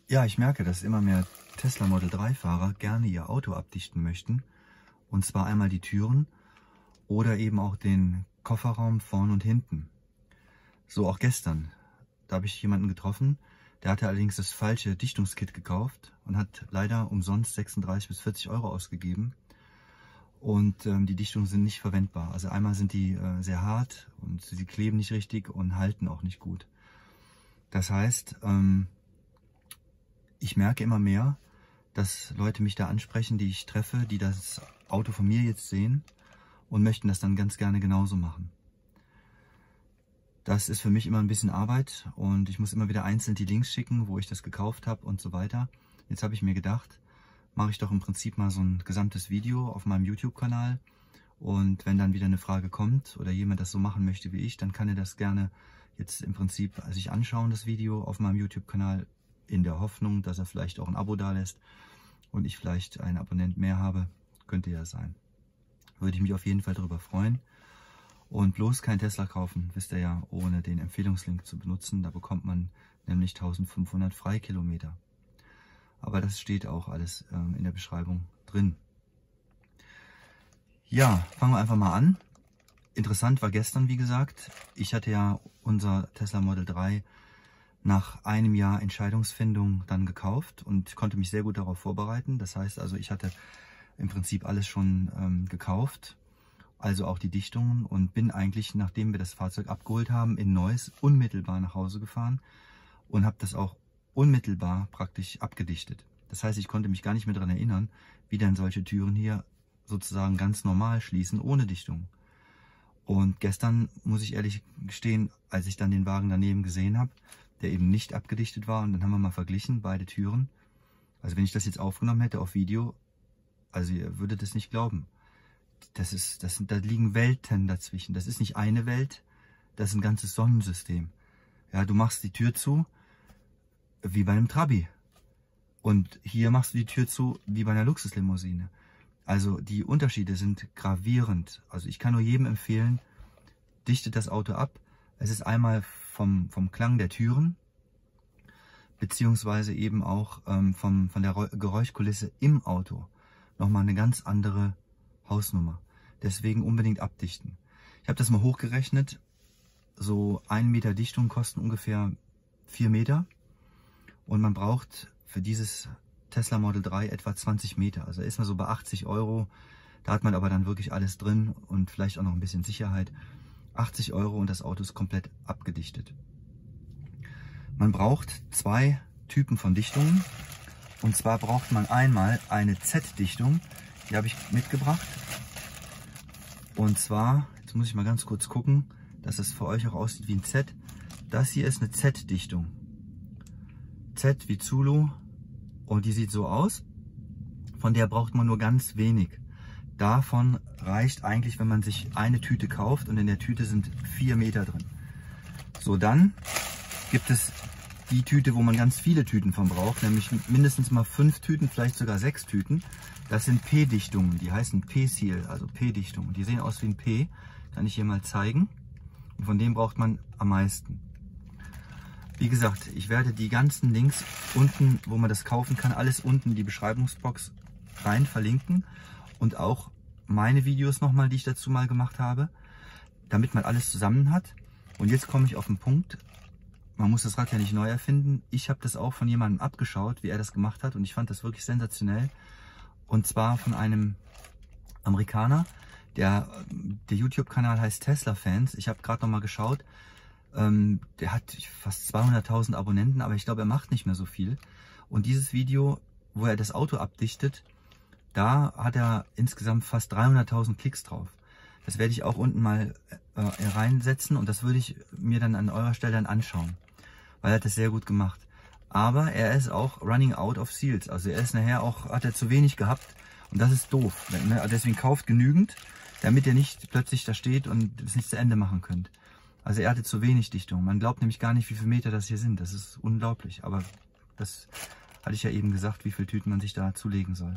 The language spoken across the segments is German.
Ja, ich merke, dass immer mehr Tesla Model 3 Fahrer gerne ihr Auto abdichten möchten. Und zwar einmal die Türen oder eben auch den Kofferraum vorn und hinten. So auch gestern. Da habe ich jemanden getroffen, der hatte allerdings das falsche Dichtungskit gekauft und hat leider umsonst 36 bis 40 Euro ausgegeben. Und die Dichtungen sind nicht verwendbar. Also einmal sind die sehr hart und sie kleben nicht richtig und halten auch nicht gut. Das heißt, ich merke immer mehr, dass Leute mich da ansprechen, die ich treffe, die das Auto von mir jetzt sehen und möchten das dann ganz gerne genauso machen. Das ist für mich immer ein bisschen Arbeit und ich muss immer wieder einzeln die Links schicken, wo ich das gekauft habe und so weiter. Jetzt habe ich mir gedacht, mache ich doch im Prinzip mal so ein gesamtes Video auf meinem YouTube-Kanal und wenn dann wieder eine Frage kommt oder jemand das so machen möchte wie ich, dann kann er das gerne jetzt im Prinzip sich anschauen, das Video auf meinem YouTube-Kanal, in der Hoffnung, dass er vielleicht auch ein Abo dalässt und ich vielleicht einen Abonnent mehr habe. Könnte ja sein. Würde ich mich auf jeden Fall darüber freuen. Und bloß kein Tesla kaufen, wisst ihr ja, ohne den Empfehlungslink zu benutzen. Da bekommt man nämlich 1500 Freikilometer. Aber das steht auch alles in der Beschreibung drin. Ja, fangen wir einfach mal an. Interessant war gestern, wie gesagt, ich hatte ja unser Tesla Model 3 nach einem Jahr Entscheidungsfindung dann gekauft und konnte mich sehr gut darauf vorbereiten. Das heißt also, ich hatte im Prinzip alles schon gekauft, also auch die Dichtungen, und bin eigentlich, nachdem wir das Fahrzeug abgeholt haben, in Neuss unmittelbar nach Hause gefahren und habe das auch unmittelbar praktisch abgedichtet. Das heißt, ich konnte mich gar nicht mehr daran erinnern, wie denn solche Türen hier sozusagen ganz normal schließen, ohne Dichtung. Und gestern, muss ich ehrlich gestehen, als ich dann den Wagen daneben gesehen habe, der eben nicht abgedichtet war, und dann haben wir mal verglichen, beide Türen. Also wenn ich das jetzt aufgenommen hätte auf Video, also ihr würdet es nicht glauben. Da liegen Welten dazwischen. Das ist nicht eine Welt, das ist ein ganzes Sonnensystem. Ja, du machst die Tür zu, wie bei einem Trabi. Und hier machst du die Tür zu, wie bei einer Luxuslimousine. Also die Unterschiede sind gravierend. Also ich kann nur jedem empfehlen, dichtet das Auto ab. Es ist einmal vom Klang der Türen, beziehungsweise eben auch von der Geräuschkulisse im Auto nochmal eine ganz andere Hausnummer. Deswegen unbedingt abdichten. Ich habe das mal hochgerechnet. So 1 Meter Dichtung kosten ungefähr 4 Meter. Und man braucht für dieses Tesla Model 3 etwa 20 Meter. Also ist man so bei 80 Euro. Da hat man aber dann wirklich alles drin und vielleicht auch noch ein bisschen Sicherheit. 80 Euro und das Auto ist komplett abgedichtet. Man braucht 2 Typen von Dichtungen. Und zwar braucht man einmal eine Z-Dichtung. Die habe ich mitgebracht. Und zwar, jetzt muss ich mal ganz kurz gucken, dass es für euch auch aussieht wie ein Z. Das hier ist eine Z-Dichtung. Z wie Zulu. Und die sieht so aus. Von der braucht man nur ganz wenig. Davon reicht eigentlich, wenn man sich eine Tüte kauft und in der Tüte sind 4 Meter drin. So, dann gibt es die Tüte, wo man ganz viele Tüten von braucht, nämlich mindestens mal 5 Tüten, vielleicht sogar 6 Tüten. Das sind P-Dichtungen, die heißen P-Seal, also P-Dichtungen. Die sehen aus wie ein P, kann ich hier mal zeigen. Und von dem braucht man am meisten. Wie gesagt, ich werde die ganzen Links unten, wo man das kaufen kann, alles unten in die Beschreibungsbox rein verlinken. Und auch meine Videos nochmal, die ich dazu mal gemacht habe, damit man alles zusammen hat. Und jetzt komme ich auf den Punkt, man muss das Rad ja nicht neu erfinden. Ich habe das auch von jemandem abgeschaut, wie er das gemacht hat, und ich fand das wirklich sensationell. Und zwar von einem Amerikaner, der YouTube-Kanal heißt Tesla Fans. Ich habe gerade nochmal geschaut, der hat fast 200.000 Abonnenten, aber ich glaube, er macht nicht mehr so viel. Und dieses Video, wo er das Auto abdichtet, da hat er insgesamt fast 300.000 Klicks drauf. Das werde ich auch unten mal reinsetzen und das würde ich mir dann an eurer Stelle dann anschauen, weil er hat das sehr gut gemacht. Aber er ist auch running out of seals, also er ist nachher auch, hat er zu wenig gehabt und das ist doof. Deswegen kauft genügend, damit ihr nicht plötzlich da steht und es nicht zu Ende machen könnt. Also er hatte zu wenig Dichtung. Man glaubt nämlich gar nicht, wie viele Meter das hier sind. Das ist unglaublich, aber das hatte ich ja eben gesagt, wie viele Tüten man sich da zulegen soll.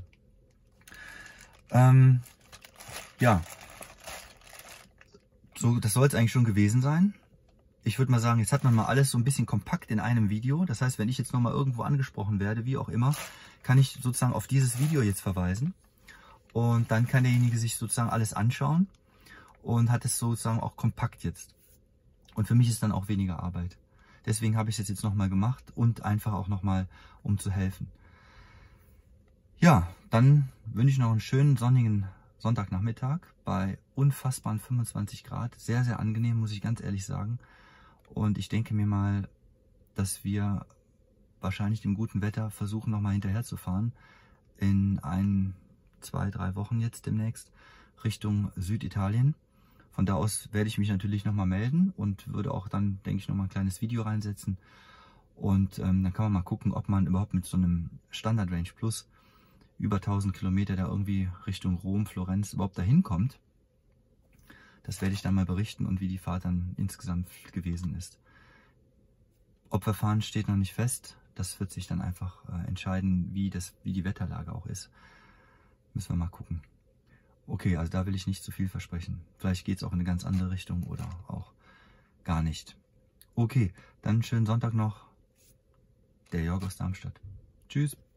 Ja, so, das soll es eigentlich schon gewesen sein. ich würde mal sagen, jetzt hat man mal alles so ein bisschen kompakt in einem Video. Das heißt, wenn ich jetzt nochmal irgendwo angesprochen werde, wie auch immer, kann ich sozusagen auf dieses Video jetzt verweisen. Und dann kann derjenige sich sozusagen alles anschauen und hat es sozusagen auch kompakt jetzt. Und für mich ist dann auch weniger Arbeit. Deswegen habe ich es jetzt nochmal gemacht und einfach auch nochmal, um zu helfen. Ja, dann wünsche ich noch einen schönen sonnigen Sonntagnachmittag bei unfassbaren 25 Grad. Sehr, sehr angenehm, muss ich ganz ehrlich sagen. Und ich denke mir mal, dass wir wahrscheinlich dem guten Wetter versuchen, nochmal hinterher zu fahren. In 1, 2, 3 Wochen jetzt demnächst Richtung Süditalien. Von da aus werde ich mich natürlich nochmal melden und würde auch dann, denke ich, nochmal ein kleines Video reinsetzen. Und dann kann man mal gucken, ob man überhaupt mit so einem Standard Range Plus über 1000 Kilometer da irgendwie Richtung Rom, Florenz überhaupt dahin kommt. Das werde ich dann mal berichten und wie die Fahrt dann insgesamt gewesen ist. Ob wir fahren, steht noch nicht fest. Das wird sich dann einfach entscheiden, wie die Wetterlage auch ist. Müssen wir mal gucken. Okay, also da will ich nicht zu viel versprechen. Vielleicht geht es auch in eine ganz andere Richtung oder auch gar nicht. Okay, dann schönen Sonntag noch. Der Jörg aus Darmstadt. Tschüss.